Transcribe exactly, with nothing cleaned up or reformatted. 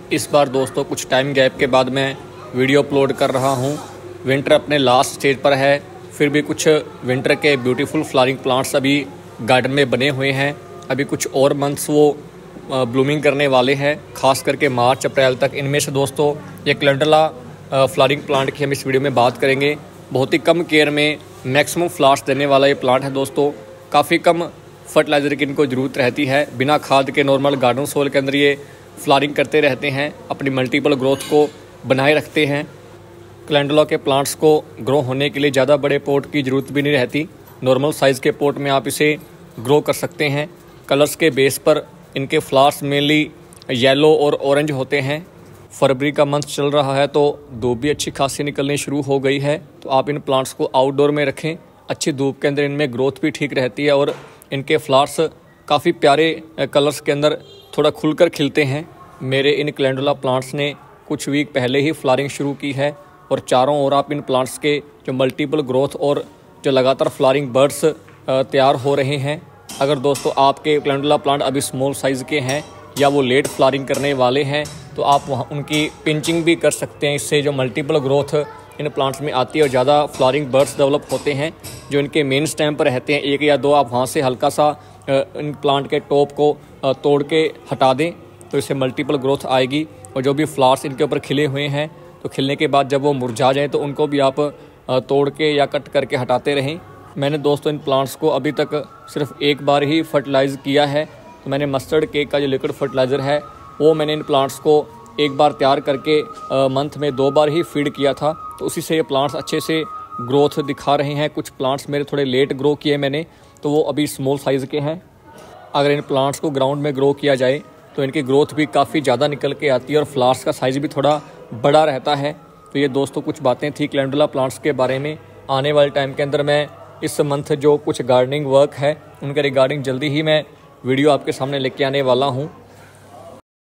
इस बार दोस्तों कुछ टाइम गैप के बाद मैं वीडियो अपलोड कर रहा हूं। विंटर अपने लास्ट स्टेज पर है, फिर भी कुछ विंटर के ब्यूटीफुल फ्लावरिंग प्लांट्स अभी गार्डन में बने हुए हैं। अभी कुछ और मंथ्स वो ब्लूमिंग करने वाले हैं, खास करके मार्च अप्रैल तक। इनमें से दोस्तों ये कैलेंडुला फ्लावरिंग प्लांट की हम इस वीडियो में बात करेंगे। बहुत ही कम केयर में मैक्सिमम फ्लावर्स देने वाला ये प्लांट है दोस्तों। काफ़ी कम फर्टिलाइज़र की इनको ज़रूरत रहती है। बिना खाद के नॉर्मल गार्डन सोल के अंदर ये फ्लावरिंग करते रहते हैं, अपनी मल्टीपल ग्रोथ को बनाए रखते हैं। कैलेंडुला के प्लांट्स को ग्रो होने के लिए ज़्यादा बड़े पोट की ज़रूरत भी नहीं रहती। नॉर्मल साइज़ के पोट में आप इसे ग्रो कर सकते हैं। कलर्स के बेस पर इनके फ्लावर्स मेनली येलो और ऑरेंज होते हैं। फरवरी का मंथ चल रहा है तो धूप भी अच्छी खासी निकलनी शुरू हो गई है, तो आप इन प्लांट्स को आउटडोर में रखें। अच्छी धूप के अंदर इनमें ग्रोथ भी ठीक रहती है और इनके फ्लावर्स काफ़ी प्यारे कलर्स के अंदर थोड़ा खुलकर खिलते हैं। मेरे इन कैलेंडुला प्लांट्स ने कुछ वीक पहले ही फ्लावरिंग शुरू की है और चारों ओर आप इन प्लांट्स के जो मल्टीपल ग्रोथ और जो लगातार फ्लावरिंग बर्ड्स तैयार हो रहे हैं। अगर दोस्तों आपके कैलेंडुला प्लांट अभी स्मॉल साइज़ के हैं या वो लेट फ्लावरिंग करने वाले हैं, तो आप वहाँ उनकी पिंचिंग भी कर सकते हैं। इससे जो मल्टीपल ग्रोथ इन प्लांट्स में आती है और ज़्यादा फ्लावरिंग बर्ड्स डेवलप होते हैं। जो इनके मेन स्टेम पर रहते हैं एक या दो, आप वहाँ से हल्का सा इन प्लांट के टॉप को तोड़ के हटा दें, तो इससे मल्टीपल ग्रोथ आएगी। और जो भी फ्लावर्स इनके ऊपर खिले हुए हैं, तो खिलने के बाद जब वो मुरझा जाएँ तो उनको भी आप तोड़ के या कट करके हटाते रहें। मैंने दोस्तों इन प्लांट्स को अभी तक सिर्फ एक बार ही फर्टिलाइज़ किया है। तो मैंने मस्टर्ड केक का जो लिक्विड फर्टिलाइज़र है वो मैंने इन प्लांट्स को एक बार तैयार करके आ, मंथ में दो बार ही फीड किया था, तो उसी से ये प्लांट्स अच्छे से ग्रोथ दिखा रहे हैं। कुछ प्लांट्स मेरे थोड़े लेट ग्रो किए मैंने, तो वो अभी स्मॉल साइज़ के हैं। अगर इन प्लांट्स को ग्राउंड में ग्रो किया जाए तो इनकी ग्रोथ भी काफ़ी ज़्यादा निकल के आती है और फ्लावर्स का साइज़ भी थोड़ा बड़ा रहता है। तो ये दोस्तों कुछ बातें थी कैलेंडुला प्लांट्स के बारे में। आने वाले टाइम के अंदर मैं इस मंथ जो कुछ गार्डनिंग वर्क है उनके रिगार्डिंग जल्दी ही मैं वीडियो आपके सामने लेके आने वाला हूँ।